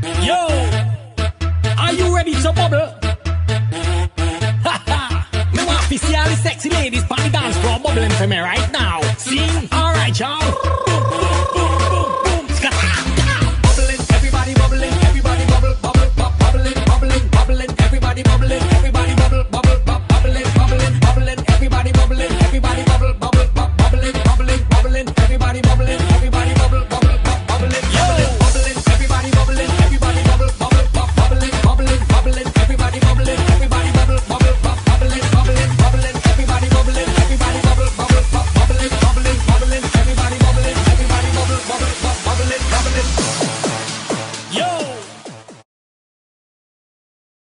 Yo, are you ready to bubble? Haha, me want to see all the sexy ladies on the dance floor bubbling for me right now. See? Alright, y'all.